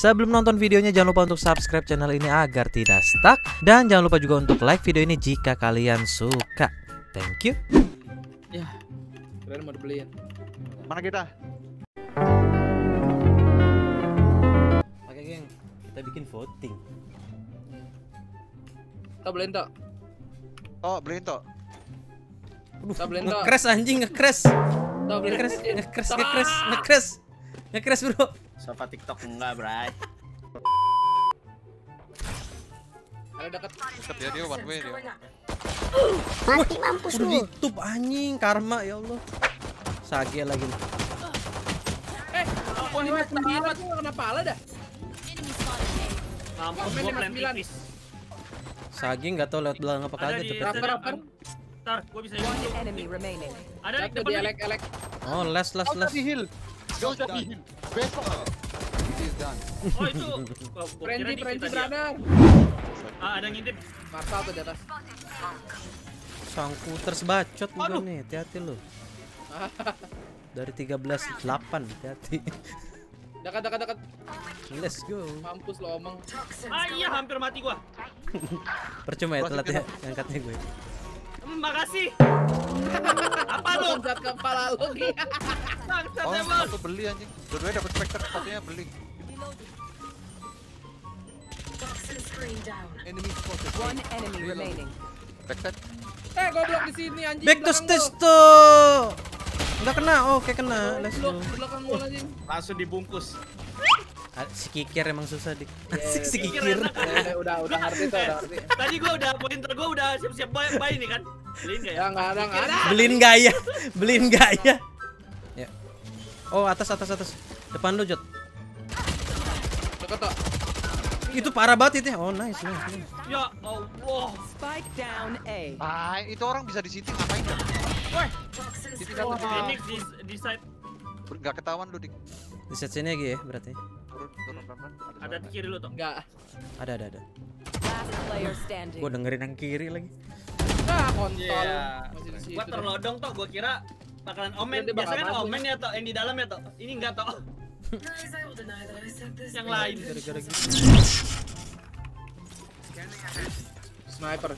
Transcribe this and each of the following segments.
Sebelum nonton videonya jangan lupa untuk subscribe channel ini agar tidak stuck. Dan jangan lupa juga untuk like video ini jika kalian suka. Thank you. Ya, kalian mau dibeliin. Mana kita? Oke geng, kita bikin voting. Kita beliin tok. Oh, beliin toh. Kita beliin tok. Nge-crash anjing, nge-crash. Kita beliin. Nge-crash bro. Sofa TikTok enggak, Bray. Ada dekat. Dekat dia one way dia. Mati mampus Udah lu. ditutup anjing, karma ya Allah. Sage lagi nih. Wah, ini sembilan tuh kena pala dah. Mampus gua plan tipis. Sage nggak tahu lewat belakang apa kagak cepet. Rapper. Ntar, gua bisa One enemy remaining. Ada di Satu depan di nih. elek. Oh, les. Di heal. Jauh di heal. Besok. Oh, itu. Gua kira Frenzy di kita dia. brother. Ada yang ngintip. Marshal tuh di atas. Sangkuter sebacot bukan nih, hati-hati lu. Dari 13-8, hati-hati. Dekat. Let's go. Mampus lo omong. Iya, hampir mati gua. Percuma ya telat ya angkatnya gue. Makasih. Apa lu? Loncat ke kepala lo. Bangsat Oh, emang. satu beli anjing. Dua-duanya dapat Spectre, satunya beli. One enemy remaining. Backside. Goblok di sini anjing. Back to belakang stage lo. tuh. Enggak kena. Oke kena. Let's go. Goblok belakang gua anjing. Langsung dibungkus. Si kikir emang susah dik. Iya, Si kikir kikir. enak. Udah ngerti tuh, udah ngerti. Tadi gua udah pointer gua udah siap-siap buy nih kan. Beliin enggak ya? Ya enggak ada. Beliin gaya. Beliin gaya. Ya. Oh, atas. Depan lu, Jot. Dekat tok. Itu parah banget itu. Oh, nice. Ya Allah. Spike down A. Ah, itu orang bisa di situ ngapain dah? Woi. Siti satu sini. Phoenix di side. Enggak ketahuan lu, Dik. Di set sini lagi ya berarti. Turun pelan-pelan. Ada di kiri lu tuh. Enggak. Ada. Last player standing. Gua dengerin yang kiri lagi. Kontol. Iya. Masih di situ. Gua terlodong toh, gua kira bakalan omen. Dia bakal Biasanya kan masuk. omen ya toh, yang di dalam ya toh. Ini enggak toh. Yang lain. Gara-gara gitu. Sniper.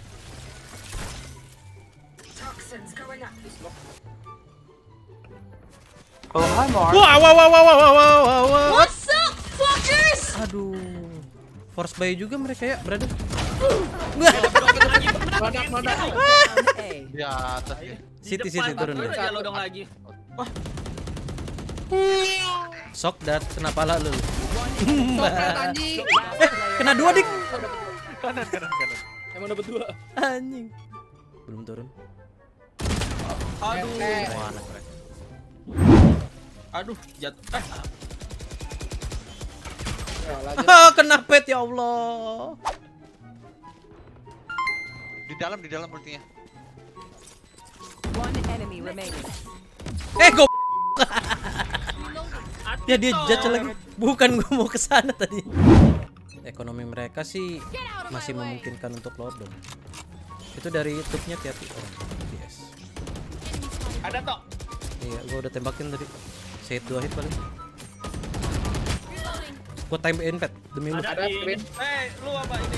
Wow. What's up, fuckers? Aduh. Force buy juga mereka ya, brother. Meledak. Down A. Di atas ya. Siti Depan, turun baru deh. aja lodong lagi. Sok dat kena pala lu. Sokrat anjing. Kena 2 dik. Kanan. Emang dapat 2. Anjing. Belum turun. Aduh. Wah, anak. Aduh, jatuh. Kena pet ya Allah. Di dalam berarti ya. One enemy remaining. Go. Ya dia judge lagi. Bukan gua mau ke sana tadi. Ekonomi mereka sih masih memungkinkan untuk lodong. Itu dari YouTube-nya hati-hati. Oh, yes. Ada toh. Iya, gua udah tembakin tadi. Set 2 hit paling. Gua time in pet demi lu. Ada di screen. lu apa ini?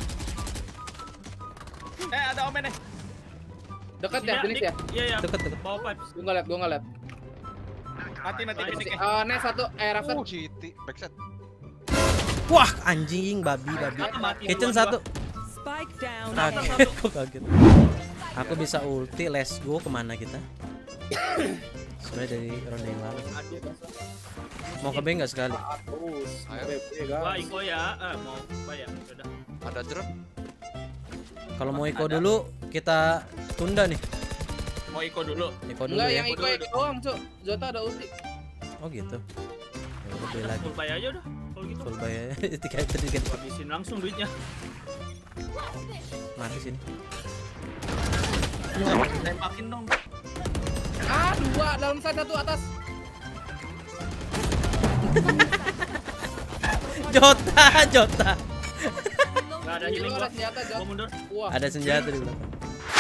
Ada omen nih. Dekat ya, Phoenix ya. Iya. Deket. Bawa pipes. Gua enggak lihat. Mati Phoenix. Nes satu Rafter. Siti backside. Wah, anjing babi. Mati Kitchen duluan 1. Spike down A. Kaget, kok kaget. Aku bisa ulti, let's go. Kemana kita? Sebenarnya dari ronde yang lalu. Mau ke B nggak sekali? Terus. Ayo. Wah, Iko ya. Mau bayar. Udah. Ada drone. Kalau mau Iko dulu, kita tunda nih. Mau Iko dulu. Iko dulu Enggak, ya. yang Iko doang, Cuk. Jota ada ulti. Oh gitu. Ya udah beli lagi. Full buy aja udah. Kalau gitu. Full buy aja. tiga. Habisin langsung duitnya. Mati sini. Tembakin dong. 2 dalam side, 1 atas. Jota. Gak ada healing Ada gua. senjata, Jot. Gua mundur. Wah. Ada senjata di belakang.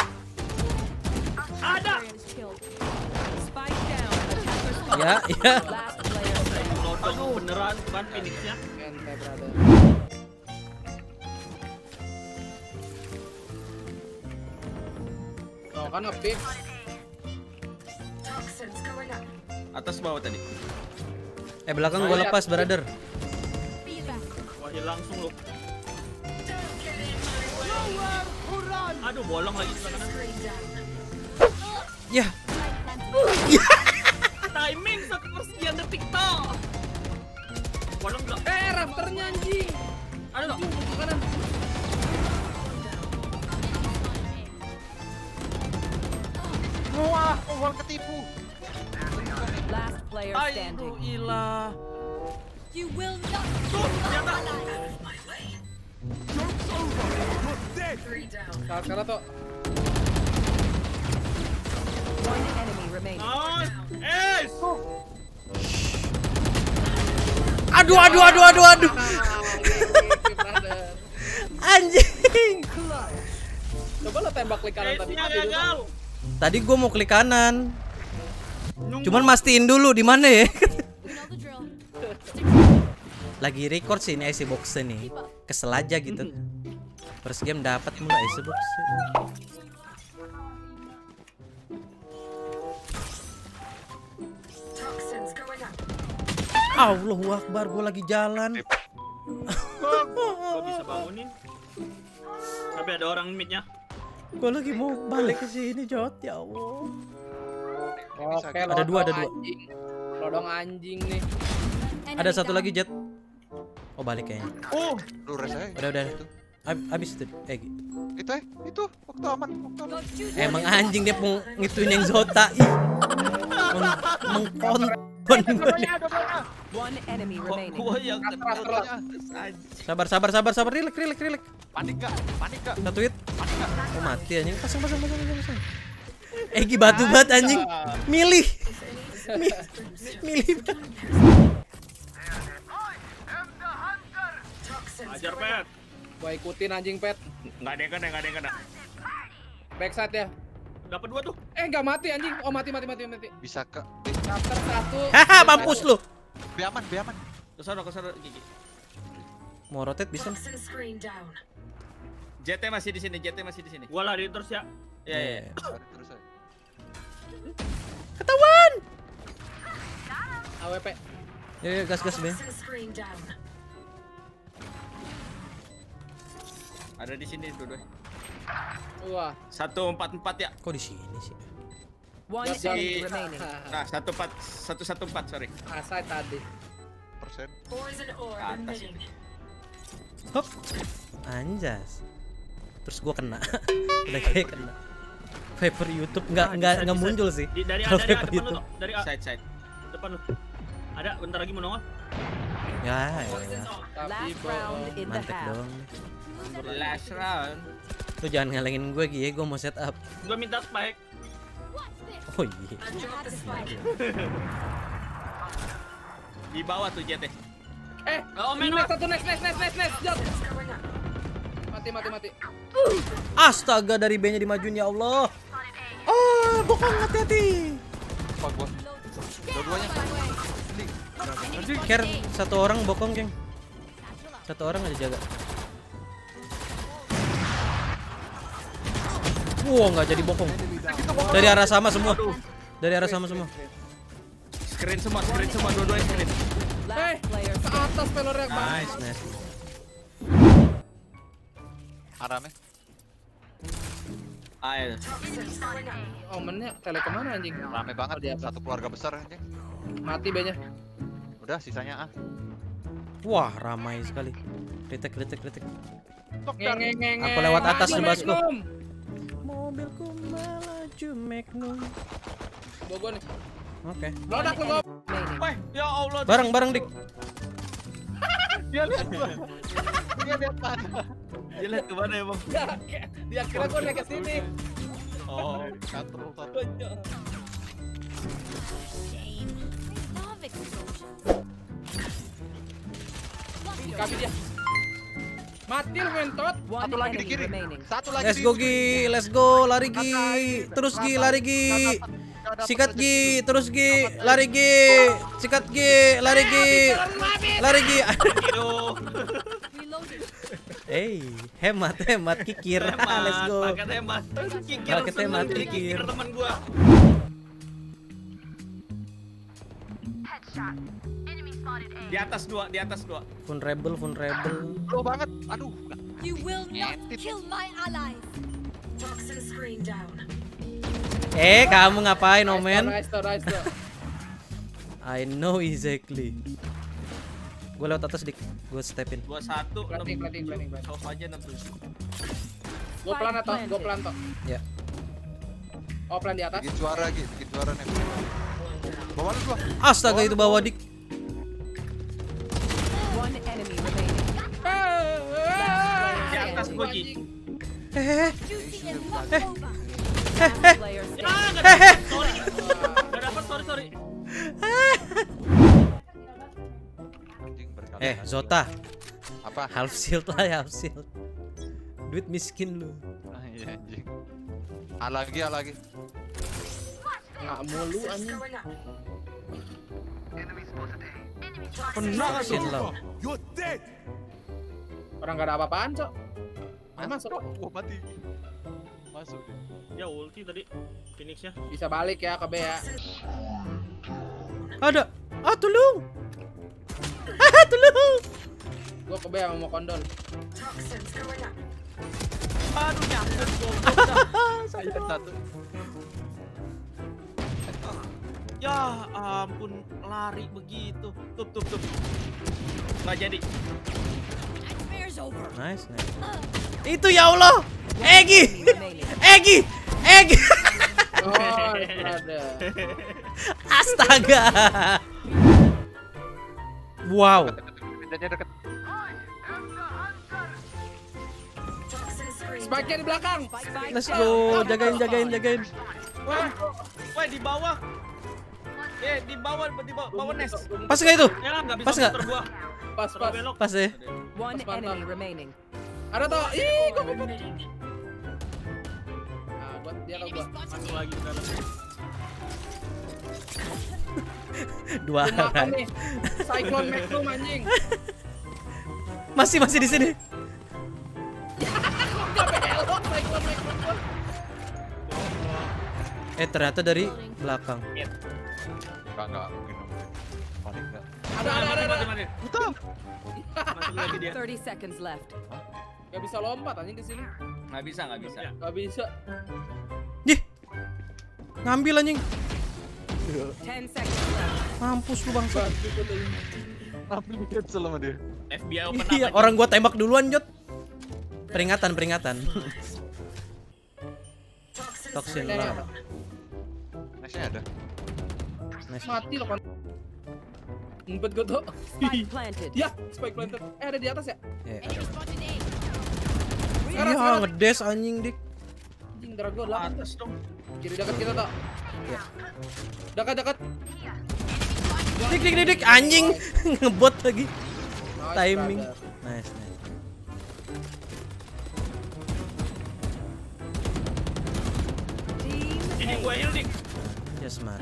Ada. Spike down. Attacker spike. Ya. Last player standing. Lodong beneran kan Phoenix-nya. Men. Santai, brother. Oh, kan nge-pick. Atas bawah tadi. Belakang gua lepas, brother. Wah, hilang langsung lu. Aduh, bolong lagi sebelah kanan. Ya, Timing 1/sekian detik toh. Bolong enggak? Rafternya anjing. Ada enggak? Ke kanan. Wah, gua ketipu. Last player standing. Aduh, ilah. You will not. Saat sekarang tuh. One enemy remaining. Nice. Ace. aduh. Brother. Anjing. Coba lo tembak klik kanan tadi. Ace-nya gagal. Tadi gua mau klik kanan. Cuman mastiin dulu di mana ya. You know the drill. Lagi record sih ini IC box nih. Kesel aja gitu. First game dapat mulu IC box. Allahu Akbar, gua lagi jalan. Gua bisa bangunin. Tapi ada orang mid-nya. Gua lagi mau balik ke sini, Jot. Ya Allah. Oke, Ada dua. anjing. Lodong anjing nih. Ada satu lagi, Jet. Oh, balik kayaknya. Oh, lu res aja. Udah. Abis itu. Itu waktu aman. Emang anjing dia mau ngituin yang Zota. Ih. Mengkonton. One enemy remaining. Gua yang Sabar. Relax. Panik gak? Satu hit. Oh, mati anjing. Pasang. Egi batu banget anjing. Milih. Milih. ajar pet. Gua ikutin anjing pet. Enggak ada yang kena. Backside ya. Dapat 2 tuh. Enggak mati anjing. Oh mati. Bisa ke Rafter 1. Haha, mampus lu. be aman. Kesana Gigi. Mau rotate bisa? JT masih di sini. Gua lari terus ya. Iya. Terus aja. Ketahuan. AWP. Ya, gas Ben. Ada di sini dua-dua. Wah. 144 ya. Kok di sini sih? One Siap. enemy remaining. Nah, 114, sorry. Asai tadi. Persen. Ke atas ini. Hop. Anjas. Terus gua kena. Udah kayak kena. Viper YouTube enggak muncul sih. Dari Kalau depan Viper lu YouTube. tuh. Dari side. Depan lu. Ada bentar lagi mau nongol. Ya. Tapi Last round in the Mantek half. dong. Last round. Lu jangan ngelengin gue Gi, gue mau setup. Gua minta spike. Oh iya. Di bawah tuh JT. Oh next satu next. Jot. Mati. Astaga, dari B-nya dimajuin ya Allah. Oh, bokong, hati-hati. Apa gua? Dua-duanya. Care satu orang bokong, geng. Satu orang aja jaga. Wow, nggak jadi bokong. Dari arah sama semua. Screen semua, dua-duanya screen. Last player Ke atas pelornya bang. Nice. Arame. Ayo. Omennya tele kemana anjing? Rame Di banget. atas. Satu keluarga besar anjing. Mati B-nya. Udah sisanya ah. Wah, ramai sekali. Kritik. Ngeng. Aku lewat atas nih, Basku. Magnum. Mobilku melaju Magnum. Bogo nih. Oke. Lodak lu gua. remaining. Wah, ya Allah. Bareng Dik. Dia lihat gua. Dia lihat mana? Dia lihat kemana ya, Bang? Dia kira gua naik ke sini. Oh, control satu. Kami dia. Mati lu mentot. One Satu lagi di enemy kiri. remaining. Satu lagi Let's di go Gi, let's go, lari Gi. Terus Gi, lari Gi. Sikat Gi, terus Gi, lari Gi. Sikat Gi, lari Gi. Lari Gi. Reloading. Hemat kikir. Let's go. Paket hemat. Kikir Paket hemat, seneng jadi kikir. teman gua. Di atas dua. Fun rebel. Low banget. Aduh. You will not kill my allies. Kamu ngapain, Omen? Nice to. I know exactly. Gue lewat atas dik, gue stepin. 21 Planting. Sof aja 67. Gue pelan atau gue pelan toh. Ya. Oh pelan di atas. Bikin suara nih. Bawa lu gua. Astaga itu bawa dik. One enemy remaining. Di atas gua Ji. Juicy is not over. Player standing. Enggak dapat. Sorry. Enggak dapat, sorry. Anjing berkali. Zota, Apa? half shield lah, half shield. Duit miskin lu. Ah, iya anjing. A lagi. Nggak mulu anjing. Toxin lo. Orang nggak ada apa-apaan cok. Masuk. Gua mati. Masuk deh. Ya ulti tadi Phoenix-nya. Bisa balik ya ke B ya. Ada. Tolong. Tolong. Gue ke B sama mau kondol. Aduh nyangkut gua. Satu. Ya ampun lari begitu. Tup. Nggak jadi. Nightmare's over. Nice. Itu ya Allah. Egi. Oh, ada. Astaga. Wow. Deket. Spike-nya di belakang. Let's go. Jagain. Wah, di bawah. Di bawah nest. Pas nggak itu? Ya nggak bisa Pas nggak? muter gua. Pas. Terus belok. Pas ya. One Pas, enemy remaining. Ada toh. Ih, gue ngumpet. Nah, buat dia tau gua. Masuk lagi ke dalam. Dua Gua makan orang. nih. Cyclone Magnum anjing. Masih di sini. Gak belok Cyclone Magnum gua. Ternyata dari belakang. Enggak mungkin. Paling enggak. Ada. Mati. Masuk lagi dia. 30 seconds left. Gak bisa lompat anjing ke sini. Nggak bisa. Gak bisa. Dih. Ngambil anjing. 10 seconds left. Mampus lu bangsa. Ambil cancel sama dia. FBI open up. Iya, aja. orang gua tembak duluan, Jot. Peringatan. Toxin lah. Nextnya ada. Nice. Mati loh kan. Ngumpet gua tuh. Spike planted. Ya, spike planted. Ada di atas ya? Ya, Enemy spotted A. iya, ngedes anjing dik. Anjing darah gua 8 Atas dong. Kiri dekat kita toh. Ya. Dekat. Dik anjing. Ngebot lagi. Nice, Timing. brother. Nice. Team Ini gua heal dik. Ya smart.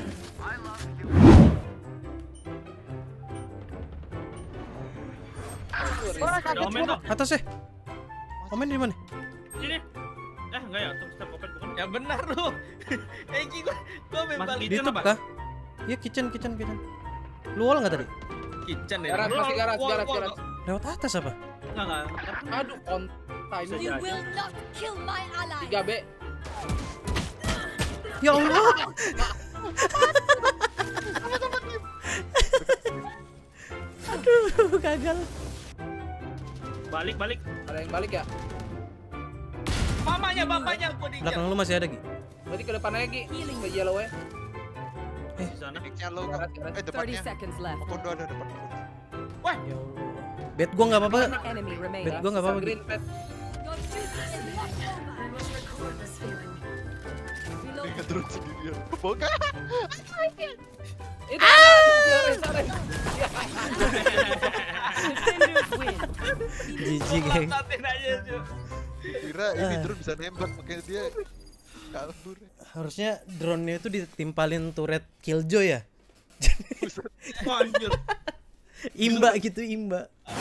Ada omen tuh. Atas ya. Omen di mana? Sini. Enggak ya, untuk step open bukan. Ya benar lu. Egi gua memang Di YouTube kah? Iya kitchen. Lu wall nggak tadi? Kitchen ya. Garage, masih garage. Lewat atas apa? Enggak. Aduh, on time. You will not kill my allies. 3B. Ya Allah. Aduh, gagal. Balik. Ada yang balik ya? Bapaknya gua di Belakang lu masih ada Gi? Berarti ke depan lagi. Ke yellow ya. di sana. Nextnya lo. Garage. 30 Depannya. seconds left. Kondo ada depan. Ya Allah. Bet gua nggak apa-apa. One enemy remaining. Bet gua nggak apa-apa. Gi. Green pet. Your duty is not over. Reload. Terus sendirian. Bukan. Itu ada. Defenders win. GG geng. Tatin aja, Ju. Kira ini terus bisa nembak makanya dia kabur. Harusnya drone-nya itu ditimpalin turret Killjoy ya. Wah, anjir. Imba gitu, imba.